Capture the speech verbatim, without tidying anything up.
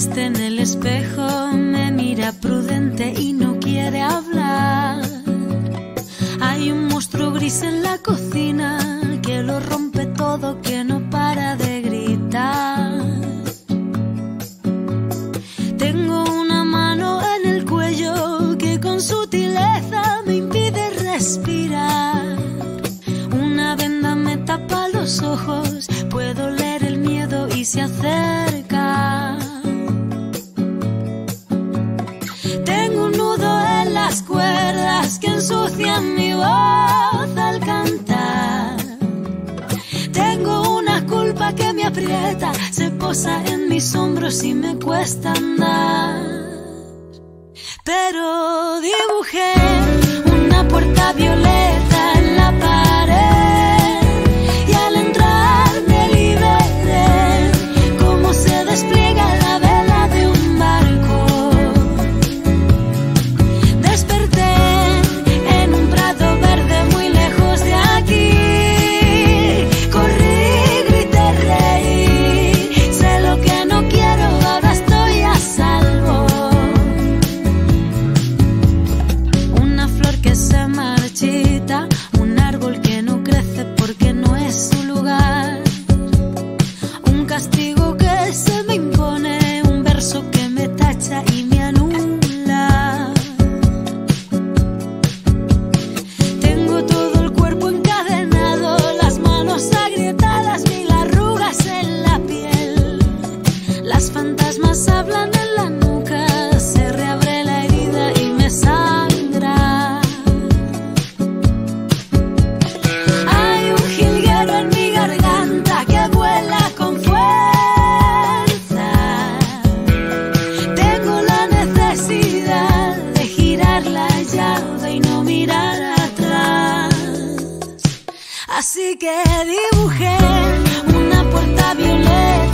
viste en el espejo, me mira prudente y no quiere hablar. Hay un monstruo gris en la cocina que lo rompe todo, que no para de gritar. Tengo una mano en el cuello que con sutileza me impide respirar. Una venda me tapa los ojos, puedo leer el miedo y se acerca. Tengo un nudo en las cuerdas que ensucian mi voz al cantar. Tengo una culpa que me aprieta, se posa en mis hombros y me cuesta andar. Pero dibujé una puerta violeta en la pared y al entrar me liberé, como se despliega la vela de un barco. Desperté en un prado verde muy lejos de aquí. Corrí, grité, reí, sé lo que no quiero, ahora estoy a salvo. Una flor que se marchita, un árbol que no crece porque no es su lugar. Un castigo que se me impone, un verso que me tacha y me anula. Tengo todo el cuerpo encadenado, las manos agrietadas, mil arrugas en la piel. Las fantasmas hablan en la nuca, se reabre la herida y me sangra. Hay un jilguero en mi garganta que vuela con fuerza. Tengo la necesidad de girar la llave y no mirar atrás. Así que dibujé una puerta violeta